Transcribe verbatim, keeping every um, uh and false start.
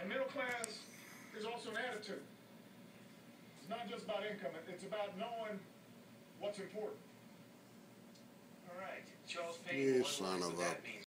And middle class is also an attitude. It's not just about income. It's about knowing what's important. All right. Charles Payne, You what son would of that a... mean?